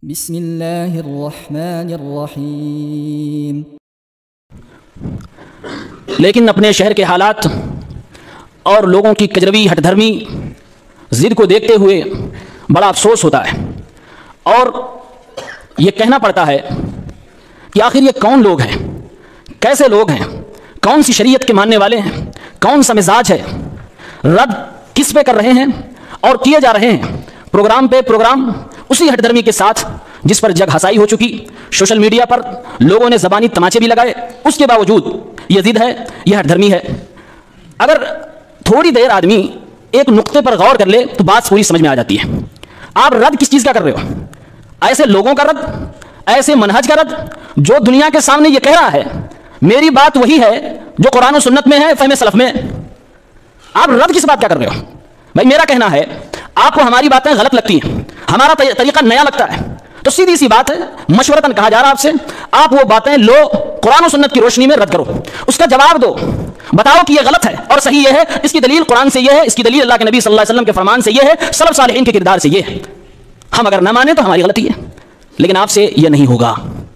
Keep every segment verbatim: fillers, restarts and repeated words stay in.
بسم اللہ الرحمن الرحیم۔ لیکن اپنے شہر کے حالات اور لوگوں کی کجروی ہٹ دھرمی ضد کو دیکھتے ہوئے بڑا افسوس ہوتا ہے اور یہ کہنا پڑتا ہے کہ آخر یہ کون لوگ ہیں، کیسے لوگ ہیں، کون سی شریعت کے ماننے والے ہیں، کون سا مزاج ہے، رد کس پہ کر رہے ہیں اور کیے جا رہے ہیں پروگرام پہ پروگرام اسی ہٹ دھرمی کے ساتھ جس پر جگ ہسائی ہو چکی، سوشل میڈیا پر لوگوں نے زبانی تماچے بھی لگائے، اس کے باوجود یہ ضد ہے، یہ ہٹ دھرمی ہے۔ اگر تھوڑی دیر آدمی ایک نقطے پر غور کر لے تو بات پوری سمجھ میں آ جاتی ہے۔ آپ رد کس چیز کا کر رہے ہو؟ ایسے لوگوں کا رد، ایسے منہج کا رد جو دنیا کے سامنے یہ کہہ رہا ہے میری بات وہی ہے جو قرآن و سنت میں ہے، فہم سلف میں۔ آپ رد کس بات کا کر رہے ہو؟ بھائی میرا کہنا ہے آپ کو ہماری باتیں غلط لگتی ہیں، ہمارا طریقہ نیا لگتا ہے، تو سیدھی سی بات ہے، مشورتاً کہا جا رہا ہے آپ سے، آپ وہ باتیں لو، قرآن و سنت کی روشنی میں رد کرو، اس کا جواب دو، بتاؤ کہ یہ غلط ہے اور صحیح یہ ہے، اس کی دلیل قرآن سے یہ ہے، اس کی دلیل اللہ کے نبی صلی اللہ علیہ وسلم کے فرمان سے یہ ہے، سلف صالحین کے کردار سے یہ ہے۔ ہم اگر نہ مانیں تو ہماری غلطی ہے، لیکن آپ سے یہ نہیں ہوگا۔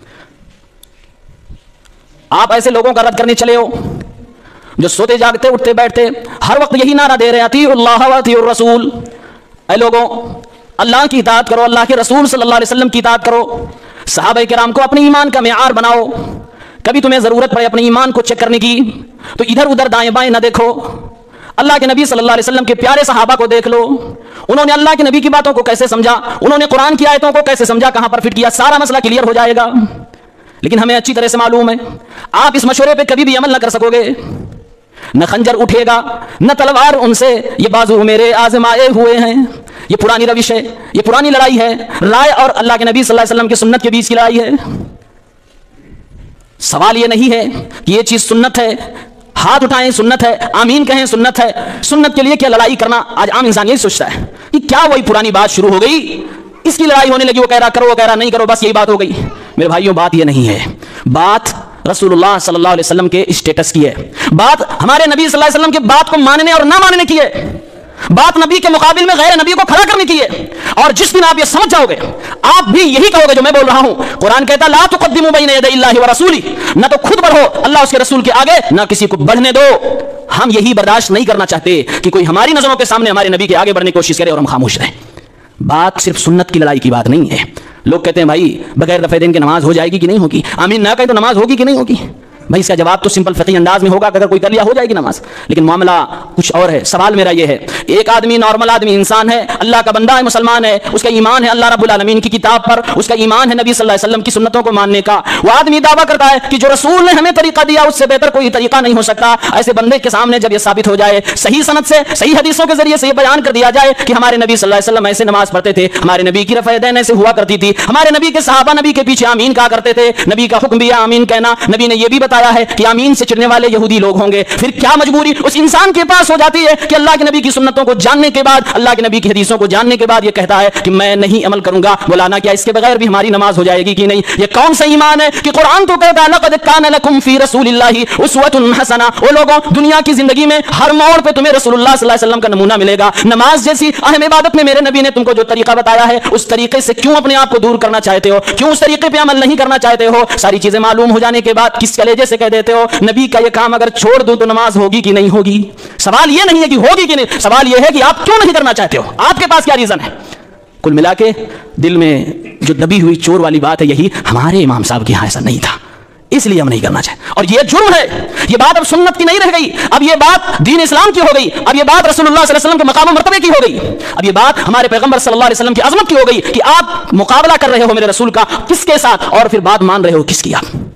آپ ایسے لوگوں کا رد کرنے چلے ہو جو سوتے جاگتے اٹھتے بیٹھتے ہر وقت یہی نعرہ دے رہے ہیں، اطیعوا اللہ واطیعوا الرسول۔ اے لوگوں، اللہ کی اطاعت کرو، اللہ کے رسول صلی اللہ علیہ وسلم کی اطاعت کرو، صحابہ کرام کو اپنے ایمان کا معیار بناؤ۔ کبھی تمہیں ضرورت پڑے اپنے ایمان کو چیک کرنے کی تو ادھر ادھر دائیں بائیں نہ دیکھو، اللہ کے نبی صلی اللہ علیہ وسلم کے پیارے صحابہ کو دیکھ لو، انہوں نے اللہ کے نبی کی باتوں کو کیسے سمجھا، انہوں نے قرآن کی آیتوں کو کیسے سمجھا، کہاں پر فٹ کیا، سارا مسئلہ کلیئر ہو جائے گا۔ لیکن ہمیں اچھی طرح سے معلوم ہے آپ اس مشورے پہ کبھی بھی عمل نہ کر سکو گے، نہ خنجر اٹھے گا نہ تلوار ان سے، یہ بازو میرے آزمائے ہوئے ہیں، یہ پرانی روش ہے، یہ پرانی لڑائی ہے، رائے اور اللہ کے نبی صلی اللہ علیہ وسلم کی سنت کے بیچ کی لڑائی ہے۔ سوال یہ نہیں ہے کہ یہ چیز سنت ہے، ہاتھ اٹھائیں سنت ہے، آمین کہیں سنت ہے، سنت کے لیے کیا لڑائی کرنا؟ آج عام انسان یہی سوچتا ہے کہ کیا وہی پرانی بات شروع ہو گئی، اس کی لڑائی ہونے لگی، وہ کہہ رہا کرو، وہ کہہ رہا نہیں کرو، بس یہی بات ہو گئی۔ میرے بھائیوں بات یہ نہیں ہے، بات رسول اللہ صلی اللہ علیہ وسلم کے اسٹیٹس کی ہے، بات ہمارے نبی صلی اللہ علیہ وسلم کے بات کو ماننے اور نہ ماننے کی ہے، بات نبی کے مقابل میں غیر نبی کو کھڑا کرنے کی ہے۔ اور جس دن آپ یہ سمجھ جاؤ گے آپ بھی یہی کہو گے جو میں بول رہا ہوں۔ قرآن کہتا ہے لا تقدموا بین یدی اللہ ورسولہ، نہ تو خود بڑھو اللہ اس کے رسول کے آگے، نہ کسی کو بڑھنے دو۔ ہم یہی برداشت نہیں کرنا چاہتے کہ کوئی ہماری نظروں کے سامنے ہمارے نبی کے آگے بڑھنے کی کوشش کرے اور ہم خاموش رہیں۔ بات صرف سنت کی لڑائی کی بات نہیں ہے۔ لوگ کہتے ہیں بھائی بغیر رفع دین کی نماز ہو جائے گی کہ نہیں ہوگی، آمین نہ کہیں تو نماز ہوگی کہ نہیں ہوگی؟ بھائی اس کا جواب تو سمپل فقہی انداز میں ہوگا کہ اگر کوئی کر لیا ہو جائے گی نماز، لیکن معاملہ کچھ اور ہے۔ سوال میرا یہ ہے، ایک آدمی نارمل آدمی انسان ہے، اللہ کا بندہ ہے، مسلمان ہے، اس کا ایمان ہے اللہ رب العالمین کی کتاب پر، اس کا ایمان ہے نبی صلی اللہ علیہ وسلم کی سنتوں کو ماننے کا، وہ آدمی دعویٰ کرتا ہے کہ جو رسول نے ہمیں طریقہ دیا اس سے بہتر کوئی طریقہ نہیں ہو سکتا۔ ایسے بندے کے سامنے جب یہ ثابت ہو جائے، صحیح سند سے صحیح حدیثوں کے ذریعے سے یہ بیان کر دیا جائے کہ ہمارے نبی صلی اللہ علیہ وسلم ایسے نماز پڑھتے تھے، ہمارے نبی کی رفع دین ایسے ہوا کرتی تھی، ہمارے نبی کے صحابہ نبی کے پیچھے آمین کہا کرتے تھے، نبی کا حکم بھی ہے آمین کہنا، نبی نے یہ بھی بتایا ہے کہ آمین سے چڑھنے والے یہودی لوگ ہوں گے، پھر کیا مجبوری اس انسان کے پاس ہو جاتی ہے کہ اللہ کے نبی کی سنتوں کو جاننے کے بعد، اللہ کے نبی کی حدیثوں کو جاننے کے بعد یہ کہتا ہے کہ میں نہیں عمل کروں گا؟ مولانا کیا اس کے بغیر بھی ہماری نماز ہو جائے گی کہ نہیں؟ یہ کون سا ایمان ہے کہ قرآن تو کہتا ہے لقد کان لکم فی رسول اللہ اسوۃ حسنہ۔ وہ لوگوں دنیا کی زندگی میں ہر موڑ پہ تمہیں رسول اللہ صلی اللہ علیہ وسلم کا نمونہ ملے گا۔ نماز جیسی اہم عبادت میں میرے نبی نے تم کو جو طریقہ بتایا ہے اس طریقے سے کیوں اپنے آپ کو دور کرنا چاہتے ہو؟ کیوں اس طریقے پہ عمل نہیں کرنا چاہتے ہو؟ ساری چیزیں معلوم ہو جانے کے بعد کس کلیجے سے کہہ دیتے ہو نبی کا یہ کام اگر چھوڑ دوں تو نماز ہوگی کہ نہیں ہوگی؟ سوال یہ نہیں ہے کہ ہوگی کہ نہیں، سوال یہ ہے کہ آپ کیوں نہیں کرنا چاہتے ہو، آپ کے پاس کیا ریزن ہے؟ کل ملا کے دل میں جو دبی ہوئی چور والی بات ہے یہی، ہمارے امام صاحب کے یہاں ایسا نہیں تھا اس لیے ہم نہیں کرنا چاہتے، اور یہ جرم ہے۔ یہ بات اب سنت کی نہیں رہ گئی، اب یہ بات دین اسلام کی ہو گئی، اب یہ بات رسول اللہ صلی اللہ علیہ وسلم کے مقام و مرتبے کی ہو گئی، اب یہ بات ہمارے پیغمبر صلی اللہ علیہ وسلم کی عظمت کی ہو گئی کہ آپ مقابلہ کر رہے ہو میرے رسول کا کس کے ساتھ، اور پھر بات مان رہے ہو کس کی؟ آپ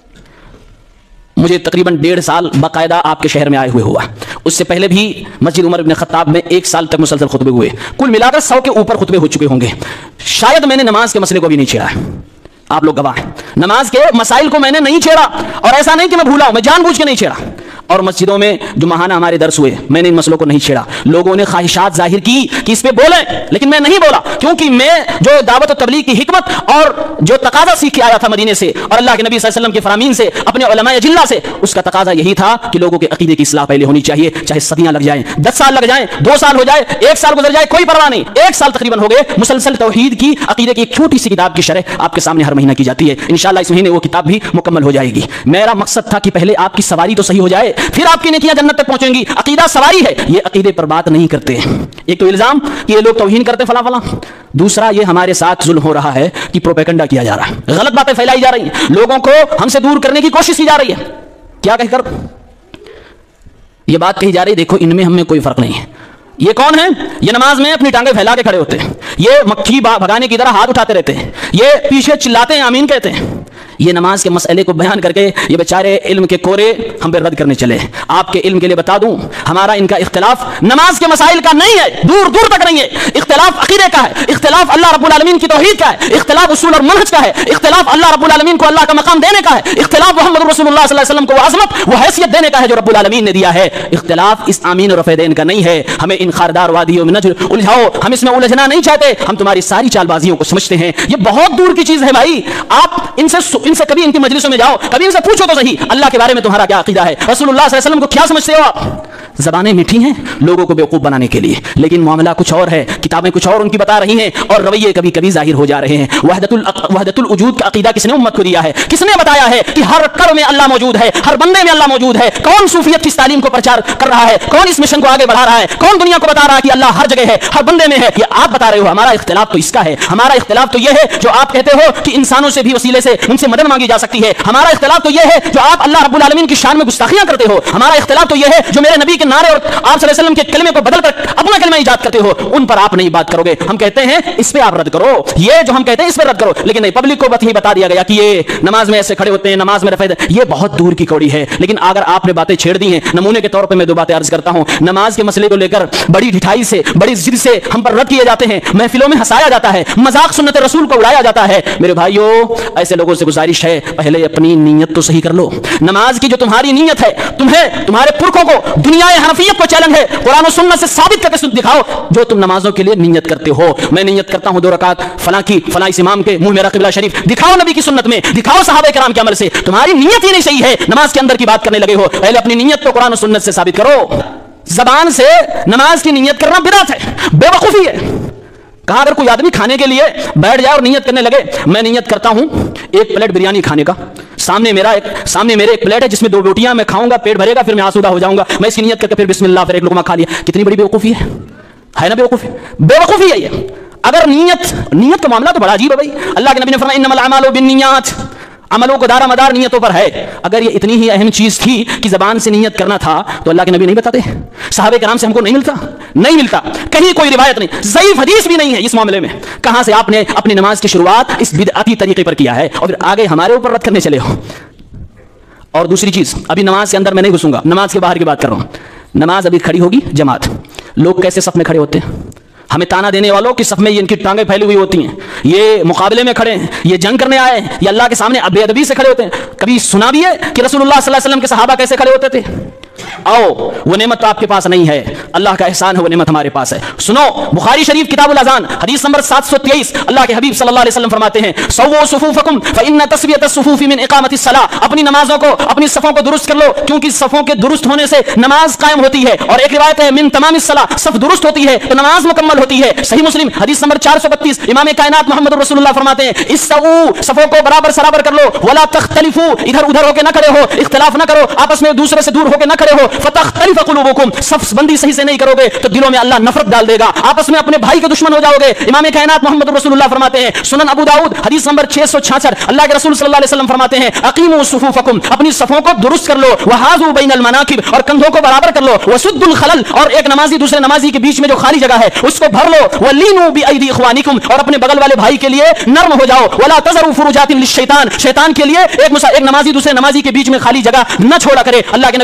مجھے تقریباً ڈیڑھ سال باقاعدہ آپ کے شہر میں آئے ہوئے ہوا، اس سے پہلے بھی مسجد عمر ابن خطاب میں ایک سال تک مسلسل خطبے ہوئے، کل ملا کر سو کے اوپر خطبے ہو چکے ہوں گے۔ شاید میں نے نماز کے مسئلے کو بھی نہیں چھیڑا ہے، آپ لوگ گواہ ہیں، نماز کے مسائل کو میں نے نہیں چھیڑا، اور ایسا نہیں کہ میں بھولا ہوں، میں جان بوجھ کے نہیں چھیڑا، اور مسجدوں میں جو ماہانہ ہمارے درس ہوئے میں نے ان مسئلوں کو نہیں چھیڑا. لوگوں نے خواہشات ظاہر کی کہ اس پہ بولیں, لیکن میں نہیں بولا, کیونکہ میں جو دعوت و تبلیغ کی حکمت اور جو تقاضا سیکھ کے آیا تھا مدینے سے اور اللہ کے نبی صلی اللہ علیہ وسلم کے فرامین سے, اپنے علماء اجلہ سے, اس کا تقاضا یہی تھا کہ لوگوں کے عقیدے کی اصلاح پہلے ہونی چاہیے, چاہے صدیاں لگ جائیں, دس سال لگ جائیں, دو سال ہو جائے, ایک سال گزر جائے, کوئی پرواہ نہیں. ایک سال تقریباً ہو گئے مسلسل توحید کی عقیدے کی ایک چھوٹی سی کتاب کی شرح آپ کے سامنے ہر مہینہ کی جاتی ہے. انشاءاللہ اس مہینے وہ کتاب بھی مکمل ہو جائے گی. میرا مقصد تھا کہ پہلے آپ کی سواری تو صحیح ہو جائے, پھر آپ کی نیکیاں جنت تک پہنچیں گی. عقیدہ سواری ہے, یہ عقیدے پر بات نہیں کرتے. ایک تو الزام کہ یہ لوگ توہین کرتے فلاں فلاں, دوسرا یہ ہمارے ساتھ ظلم ہو رہا ہے کہ پروپیگنڈا کیا جا رہا ہے, غلط باتیں پھیلائی جا رہی ہیں, لوگوں کو ہم سے دور کرنے کی کوشش کی جا رہی ہے. کیا کہہ کر یہ بات کہی جا رہی ہے, دیکھو ان میں ہم میں کوئی فرق نہیں ہے. یہ کون ہیں؟ یہ نماز میں اپنی ٹانگیں پھیلا کے کھڑے ہوتے ہیں, یہ مکھی بھگانے کی طرح ہاتھ اٹھاتے رہتے ہیں, یہ پیچھے چلاتے ہیں آمین کہتے ہیں. یہ نماز کے مسئلے کو بیان کر کے یہ بیچارے علم کے کورے ہم پہ رد کرنے چلے. آپ کے علم کے لیے بتا دوں, ہمارا ان کا اختلاف نماز کے مسائل کا نہیں ہے, دور دور تک نہیں ہے. اختلاف عقیدے کا ہے, اختلاف اللہ رب العالمین کی توحید کا ہے, اختلاف اصول اور منہج کا ہے, اختلاف اللہ رب العالمین کو اللہ کا مقام دینے کا ہے, اختلاف محمد رسول اللہ صلی اللہ علیہ وسلم کو وہ عظمت وہ حیثیت دینے کا ہے جو رب العالمین نے دیا ہے. اختلاف اس آمین اور رفع دین کا نہیں ہے. ہمیں ان خاردار وادیوں میں نہ الجھاؤ, ہم اس میں الجھنا نہیں چاہتے, ہم تمہاری ساری چال بازیوں کو سمجھتے ہیں. یہ بہت دور کی چیز ہے بھائی. آپ ان سے ان سے کبھی ان کی مجلسوں میں جاؤ, کبھی ان سے پوچھو تو صحیح اللہ کے بارے میں تمہارا کیا عقیدہ ہے, رسول اللہ صلی اللہ علیہ وسلم کو کیا سمجھتے ہو آپ. زبانیں میٹھی ہیں لوگوں کو بیوقوف بنانے کے لیے, لیکن معاملہ کچھ اور ہے, کتابیں کچھ اور ان کی بتا رہی ہیں, اور رویے کبھی کبھی ظاہر ہو جا رہے ہیں. وحدت وحدت الوجود کا عقیدہ کس نے امت کو دیا ہے؟ کس نے بتایا ہے کہ ہر کر میں اللہ موجود ہے, ہر بندے میں اللہ موجود ہے؟ کون صوفیت کی اس تعلیم کو پرچار کر رہا ہے؟ کون اس مشن کو آگے بڑھا رہا ہے؟ کون دنیا کو بتا رہا ہے کہ اللہ ہر جگہ ہے, ہر بندے میں ہے؟ یہ آپ بتا رہے ہو. ہمارا اختلاف تو اس کا ہے. ہمارا اختلاف تو یہ ہے جو آپ کہتے ہو کہ انسانوں سے بھی وسیلے سے ان سے مدد مانگی جا سکتی ہے. ہمارا اختلاف تو یہ ہے جو آپ اللہ رب العالمین کی شان میں گستاخیاں کرتے ہو. ہمارا اختلاف تو یہ ہے جو میرے نبی کے نعرے اور آپ صلی اللہ علیہ وسلم کے کلمے کو بدل کر اپنا کلمہ ایجاد کرتے ہو, ان پر آپ نہیں بات کرو گے. ہم کہتے ہیں اس پہ آپ رد کرو, یہ جو ہم کہتے ہیں اس پہ رد کرو, لیکن نہیں, پبلک کو بات ہی بتا دیا گیا کہ یہ نماز میں ایسے کھڑے ہوتے ہیں, نماز میں رفع, یہ بہت دور کی کوڑی ہے. لیکن اگر آپ نے باتیں چھیڑ دی ہیں, نمونے کے طور پہ میں دو باتیں عرض کرتا ہوں. نماز کے مسئلے کو لے کر بڑی ڈھٹائی سے, بڑی ضد سے ہم پر رد کیے جاتے ہیں, محفلوں میں ہنسایا جاتا ہے, مذاق سنت رسول کو اڑایا جاتا ہے. میرے بھائیو, ایسے لوگوں سے گزارش ہے پہلے اپنی نیت تو صحیح کر لو. نماز کی جو تمہاری نیت ہے, تمہیں تمہارے پرکھوں کو دنیا حنفیت کو چیلنج ہے, قرآن و سنت سے ثابت کر کے دکھاؤ جو تم نمازوں کے لیے نیت کرتے ہو. میں نیت کرتا ہوں دو رکعت فلاں کی فلاں اس امام کے منہ میرا قبلہ شریف, دکھاؤ نبی کی سنت میں, دکھاؤ صحابہ کرام کے عمل سے. تمہاری نیت ہی نہیں صحیح ہے, نماز کے اندر کی بات کرنے لگے ہو. پہلے اپنی نیت کو قرآن و سنت سے ثابت کرو. زبان سے نماز کی نیت کرنا بدعت ہے, بے وقوفی ہے. کہا اگر کوئی آدمی کھانے کے لیے بیٹھ جائے اور نیت کرنے لگے, میں نیت کرتا ہوں ایک پلیٹ بریانی کھانے کا, سامنے میرا ایک سامنے میرے ایک پلیٹ ہے جس میں دو روٹیاں, میں کھاؤں گا, پیٹ بھرے گا, پھر میں آسودہ ہو جاؤں گا, میں اس کی نیت کر کے پھر بسم اللہ, پھر ایک لقمہ کھا لیا. کتنی بڑی بیوقوفی ہے, ہے نا بیوقوفی, بیوقوفی ہے یہ. اگر نیت نیت کا معاملہ تو بڑا عجیب ہے بھائی. اللہ کے نبی نے فرمایا انما الاعمال بالنیات, عملوں کو دارا مدار نیتوں پر ہے. اگر یہ اتنی ہی اہم چیز تھی کہ زبان سے نیت کرنا تھا تو اللہ کے نبی نہیں بتاتے, صحابہ کرام سے ہم کو نہیں ملتا, نہیں ملتا, کہیں کوئی روایت نہیں, ضعیف حدیث بھی نہیں ہے اس معاملے میں. کہاں سے آپ نے اپنی نماز کی شروعات اس بدعتی طریقے پر کیا ہے اور پھر آگے ہمارے اوپر رد کرنے چلے ہو. اور دوسری چیز, ابھی نماز کے اندر میں نہیں گھسوں گا, نماز کے باہر کی بات کر رہا ہوں. نماز ابھی کھڑی ہوگی جماعت, لوگ کیسے صف میں کھڑے ہوتے ہیں, ہمیں تانا دینے والوں کی صف میں ان کی ٹانگیں پھیلی ہوئی ہوتی ہیں, یہ مقابلے میں کھڑے ہیں, یہ جنگ کرنے آئے ہیں, یہ اللہ کے سامنے بے ادبی سے کھڑے ہوتے ہیں. کبھی سنا بھی ہے کہ رسول اللہ صلی اللہ علیہ وسلم کے صحابہ کیسے کھڑے ہوتے تھے؟ آؤ, وہ نعمت تو آپ کے پاس نہیں ہے, اللہ کا احسان ہے, وہ نعمت ہمارے پاس ہے. سنو, بخاری شریف کتاب الاذان حدیث نمبر سات سو تیئیس, اللہ کے حبیب صلی اللہ علیہ وسلم فرماتے ہیں سووا صفوفکم فإن تسویۃ الصفوف من اقامۃ الصلاۃ, اپنی نمازوں کو, اپنی صفوں کو درست کر لو کیونکہ صفوں کے درست ہونے سے نماز قائم ہوتی ہے. اور ایک روایت ہے من تمام الصلاۃ, صف درست ہوتی ہے تو نماز مکمل ہوتی ہے. صحیح مسلم حدیث نمبر چار سو بتیس, امام کائنات محمد رسول اللہ فرماتے ہیں استووا, صفوں کو برابر سرابر کر لو, ولا تختلفوا, ادھر ادھر ہو کے نہ کھڑے ہو, اختلاف نہ کرو, آپس میں دوسرے سے دور ہو کے نہ کھڑے ہو, فتختلف قلوبکم, صف بندی صحیح سے نہیں کرو گے تو دلوں میں اللہ نفرت ڈال دے گا, آپس میں اپنے بھائی کے دشمن ہو جاؤ گے. امام کائنات محمد رسول اللہ فرماتے ہیں سنن ابو داؤد حدیث نمبر چھ سو چھیاسٹھ, اللہ کے رسول صلی اللہ علیہ وسلم فرماتے ہیں اقیموا صفوفکم, اپنی صفوں کو درست کر لو, وحاذوا بین المناکب, اور کندھوں کو برابر کر لو, وسدوا الخلل, اور ایک نمازی دوسرے نمازی کے بیچ میں جو خالی جگہ ہے اس کو بھر لو, ولینوا بایدی اخوانکم, اور اپنے بغل والے بھائی کے لیے نرم ہو جاؤ, ولا تذروا فرجات للشیطان, شیطان کے لیے ایک ایک نمازی دوسرے نمازی کے بیچ میں خالی جگہ نہ چھوڑا کرے. اللہ کے نبی صلی اللہ علیہ وسلم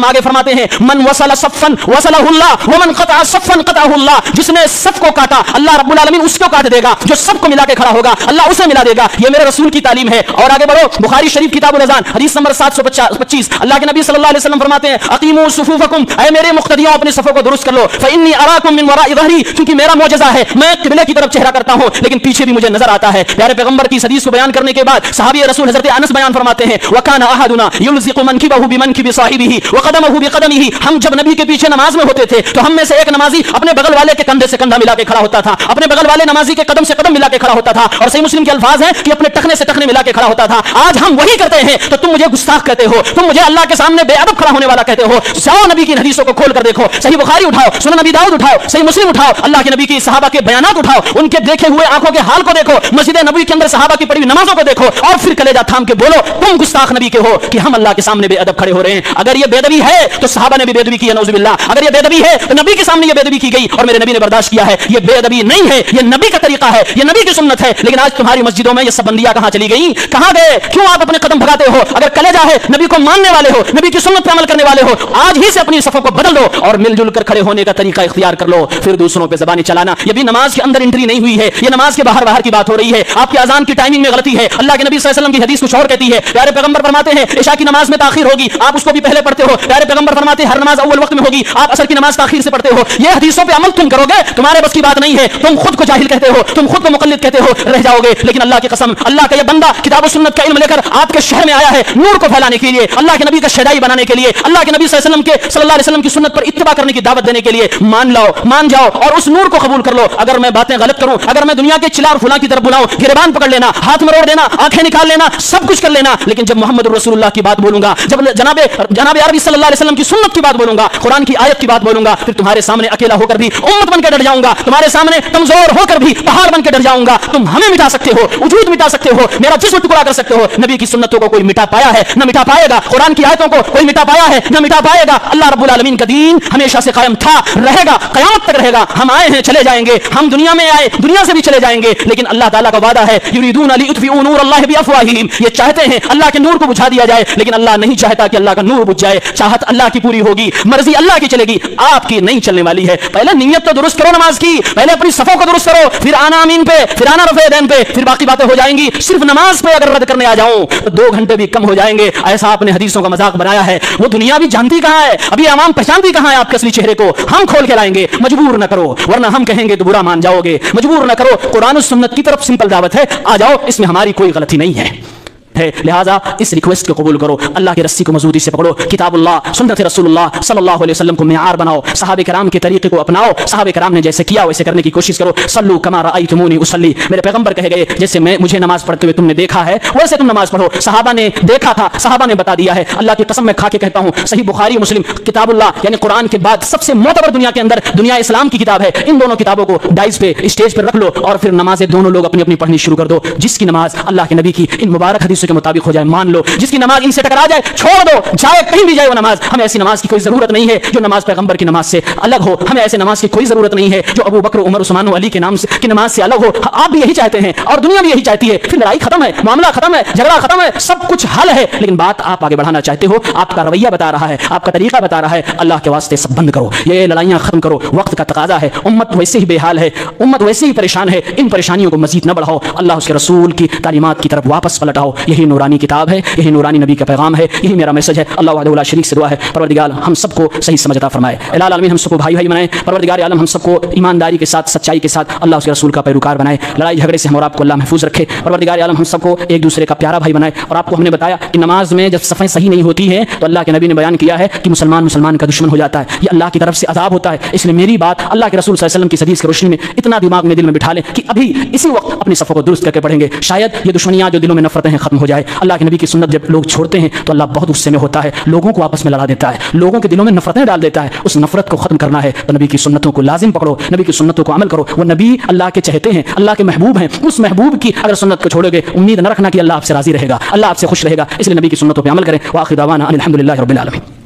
वसल्लम आगे फरमाते हैं, मन वसल सफ़न वसलहुल्लाह व मन क़तअ सफ़न क़तअहुल्लाह, जिसने सफ को काटा अल्लाह रब्बुल आलमीन उसको काट देगा, जो सबको मिला के खड़ा होगा अल्लाह उसे मिला देगा। ये मेरे रसूल की तालीम है। और आगे बढ़ो, बुखारी शरीफ किताबुल अज़ान हदीस नंबर सात सौ पच्चीस, अल्लाह के नबी सल्लल्लाहु अलैहि वसल्लम फरमाते हैं, अकीमू सुफूफकुम, ऐ मेरे मुक्तदियों अपने सफों को दुरुस्त कर लो, फ़इन्नी अराकुम मिन वराइ ज़हरी, क्योंकि मेरा मौजज़ा है, मैं क़िबले की तरफ चेहरा करता हूं लेकिन पीछे भी मुझे नजर आता है। प्यारे पैगंबर की इस हदीस को बयान करने के बाद सहाबी रसूल हज़रत अनस बयान फरमाते हैं, वकाना अहदुना युल्ज़िक़ु मनकिबहु बिमनकिबि साहिबिही व क़दमहु बिक़दमिही, हम जब नबी के पीछे नमाज में होते थे तो हम में से एक नमाजी अपने बगल वाले के कंधे से कंधा मिला के खड़ा होता था, अपने बगल वाले नमाजी के कदम से कदम मिला के खड़ा होता था, और सही मुस्लिम के अल्फाज हैं कि अपने टखने से टखने मिला के खड़ा होता था। आज हम वही करते हैं तो तुम मुझे गुस्ताख कहते हो, तुम मुझे अल्लाह के सामने बेअदब खड़ा होने वाला कहते हो। जाओ नबी की हदीसों को खोल कर देखो, सही बुखारी उठाओ, सुनन नबी दाऊद उठाओ, सही मुस्लिम उठाओ, अल्लाह के नबी की सहाबा के बयानात उठाओ, उनके देखे हुए आंखों के हाल को देखो, मस्जिद नबी के अंदर सहाबा की पढ़ी नमाजों को देखो, और फिर कलेजा थाम के बोलो तुम गुस्ताख नबी के हो कि हम अल्लाह के सामने बेअदब खड़े हो रहे हैं। अगर ये बेदबी है तो सहाबा ने भी बेदबी की है, नौजुबिल्लाह। अगर ये बेदबी है तो नबी के सामने ये बेदबी की गई और मेरे नबी ने बर्दाश्त किया है। ये बेदबी नहीं है, ये नबी का तरीका है, ये नबी की सुन्नत है। लेकिन आज तुम्हारी मस्जिदों में ये सब बंदियां कहां चली गई, कहां गए? क्यों आप अपने कदम भगाते हो? अगर कलेजा है, नबी को मानने वाले हो, नबी की सुन्नत पे अमल करने वाले हो, आज ही से अपनी सफों को बदल दो और मिलजुल कर खड़े होने का तरीका इख्तियार कर लो। फिर दूसरों पे ज़बानी चलाना, ये भी नमाज के अंदर एंट्री नहीं हुई है, ये नमाज के बाहर बाहर की बात हो रही है। आपकी अजान की टाइमिंग में गलती है। अल्लाह के नबी सल्लल्लाहु अलैहि वसल्लम की हदीस कुछ और कहती है। प्यारे पैगंबर फरमाते हैं इशा की नमाज में ताखीर होगी, आप उसको भी पहले पढ़ते हो। प्यारे पैगंबर फरमाते हैं हर नमाज अव्वल वक्त में होगी, आप असर की नमाज ताखीर से पढ़ते हो। ये हदीसों पे अमल तुम करोगे, तुम्हारे बस की बात नहीं है। तुम खुद को जाहिल कहते हो, तुम खुद को मुकल्लिद कहते हो, रह जाओगे। लेकिन अल्लाह की कसम, अल्लाह का ये बंदा किताब और सुन्नत का इल्म लेकर आपके शहर में आया है, नूर को फैलाने के लिए, अल्लाह के नबी का शहदाई बनाने के लिए, अल्लाह के नबी सल्लल्लाहु अलैहि वसल्लम के सल्लल्लाहु अलैहि वसल्लम की सुन्नत पर इत्तिबा करने की दावत देने के लिए। मान लो, मान जाओ और उस नूर को कबूल कर लो। अगर मैं बातें गलत करूं, अगर मैं दुनिया के चिल्ला और फुला की तरफ बुलाऊं, गिरबान पकड़ लेना, हाथ मरोड़ देना, आंखें निकाल लेना, सब कुछ कर लेना, लेकिन जब मोहम्मद रसूलुल्लाह की बात बोलूंगा, जब जनाबे जनाबे अरबी सल्लल्लाहु अलैहि वसल्लम की सुन्नत की बात बोलूंगा, कुरान की आयत की बात बोलूंगा, फिर तुम्हारे सामने अकेला होकर भी उम्मत बनकर डर जाऊंगा, तुम्हारे सामने कमजोर होकर भी पहाड़ बनकर डर जाऊंगा। तुम हमें मिटा सकते हो, वजूद मिटा सकते हो, मेरा जिस्म टुकड़ा कर सकते हो, नबी की सुन्नतों को कोई मिटा पाया है न मिटा पाएगा, कुरान की आयतों को कोई मिटा पाया है न मिटा पाएगा। अल्लाह रब्बुल आलमीन का दीन हमेशा से कायम था, रहेगा, क़यामत तक रहेगा। हम आए हैं, चले जाएंगे, हम दुनिया में आए, दुनिया से भी चले जाएंगे, लेकिन अल्लाह ताला का वादा है, युरीदून लियुत्फिऊ नूरल्लाहि बिअफ़वाहिहिम, ये चाहते हैं अल्लाह के नूर को बुझा दिया जाए, लेकिन अल्लाह नहीं चाहता कि अल्लाह का नूर बुझ जाए। चाहत अल्लाह की पूरी होगी, मर्जी अल्लाह की चलेगी, आपकी नहीं चलने वाली है। पहले नियत तो दुरुस्त करो नमाज की, पहले अपनी सफों को दुरुस्त करो, फिर आना अमीन पे, फिर आना रफ़े दैन पे, फिर बाकी बातें हो जाएंगी। सिर्फ नमाज पे अगर रद्द करने आ जाऊं तो दो घंटे भी कम हो जाएंगे। ऐसा आपने हदीसों का मजाक बनाया है, वो दुनिया भी जानती कहां है, अभी आवाम पहचानती कहां है आपके असली चेहरे को। हम खोल के लाएंगे, मजबूर न करो, वरना हम कहेंगे तो बुरा मान जाओगे। मजबूर न करो, कुरान और सुन्नत की तरफ सिंपल दावत है, आ जाओ, इसमें हमारी कोई गलती नहीं है। है लिहाजा इस रिक्वेस्ट को कबूल करो, अल्लाह की रस्सी को मजबूती से पकड़ो, किताबुल्लाह सुन्नत रसूलुल्लाह सल्लल्लाहु अलैहि वसल्लम को मियार बनाओ, सहाबे कराम के तरीके को अपनाओ, सहाबे कराम ने जैसे किया वैसे करने की कोशिश करो। सल्लू कमा रअयतुमूनी उसल्ली, मेरे पैगंबर कहे गए जैसे मैं मुझे नमाज पढ़ते हुए तुमने देखा है वैसे तुम नमाज पढ़ो। सहाबा ने देखा था, सहाबा ने बता दिया है। अल्लाह की कसम मैं खा के कहता हूँ, सही बुखारी मुस्लिम किताबुल्लाह यानी कुरान के बाद सबसे मोतबर दुनिया के अंदर दुनिया इस्लाम की किताब है। इन दोनों किताबों को डाइस पे स्टेज पर रख लो और फिर नमाजें दोनों लोग अपनी अपनी पढ़नी शुरू कर दो। जिसकी नमाज अल्लाह के नबी की इन मुबारक हदीसों के मुताबिक हो जाए मान लो, जिसकी नमाज इनसे टकरा जाए छोड़ दो, चाहे कहीं भी जाए वो नमाज। हमें ऐसी नमाज की कोई जरूरत नहीं है जो नमाज पैगंबर की नमाज से अलग हो, हमें ऐसे नमाज की कोई जरूरत नहीं है जो अबू बकर उमर उस्मान अली के नाम से की नमाज से अलग हो। आप भी यही चाहते हैं और दुनिया भी यही चाहती है, फिर लड़ाई खत्म है, मामला खत्म है, झगड़ा खत्म है, सब कुछ हल है। लेकिन बात आप आगे बढ़ाना चाहते हो, आपका रवैया बता रहा है, आपका तरीका बता रहा है, अल्लाह के वास्ते सब बंद करो, ये लड़ाइयां खत्म करो, वक्त का तकाजा है, उम्मत वैसे ही बेहाल है, उम्मत वैसे ही परेशान है, इन परेशानियों को मजीद न बढ़ाओ, अल्लाह उसके रसूल की तालीमात की तरफ वापस पलटाओ। यही नूरानी किताब है, यही नूरानी नबी का पैगाम है, यही मेरा मैसेज है। अल्लाह वहदहू ला शरीक से दुआ है, परवरदिगार हम सबको सही समझता फरमाए, इलाल आलमीन हम सबको भाई भाई बनाए, परवरदिगार आलम हम सबको ईमानदारी के साथ सच्चाई के साथ अल्लाह उसके रसूल का पैरोकार बनाए, लड़ाई झगड़े से हम और आपको अल्लाह महफूज रखे, परवरदिगार आलम हम सबको एक दूसरे का प्यारा भाई बनाए। और आपको हमने बताया कि नमाज में जब सफ़ें सही नहीं होती हैं तो अल्लाह के नबी ने बयान किया है कि मुसलमान मुसलमान का दुश्मन हो जाता है, ये अल्लाह की तरफ से अज़ाब होता है। इसलिए मेरी बात अल्लाह के रसूल सल्लल्लाहु अलैहि वसल्लम की हदीस की रोशनी में इतना दिमाग में दिल में बिठा लें कि अभी इसी वक्त अपनी सफ़ों को दुरुस्त करके पढ़ेंगे, शायद ये दुश्मनियाँ जो दिलों में नफरतें हैं खत्म हो जाए। अल्लाह के नबी की सुन्नत जब लोग छोड़ते हैं तो अल्लाह बहुत गुस्से में होता है, लोगों को आपस में लड़ा देता है, लोगों के दिलों में नफरतें डाल देता है। उस नफरत को खत्म करना है तो नबी की सुन्नतों को लाजिम पकड़ो, नबी की सुन्नतों को अमल करो। वो नबी अल्लाह के चाहते हैं, अल्लाह के महबूब हैं, उस महबूब की अगर सुन्नत को छोड़ोगे उम्मीद न रखना कि अल्लाह आपसे राजी रहेगा, अल्लाह आपसे खुश रहेगा। इसलिए नबी की सुन्नतों पर अमल करें। व आखिर दावाना अनिल हम्दुलिल्लाहि रब्बिल आलमीन।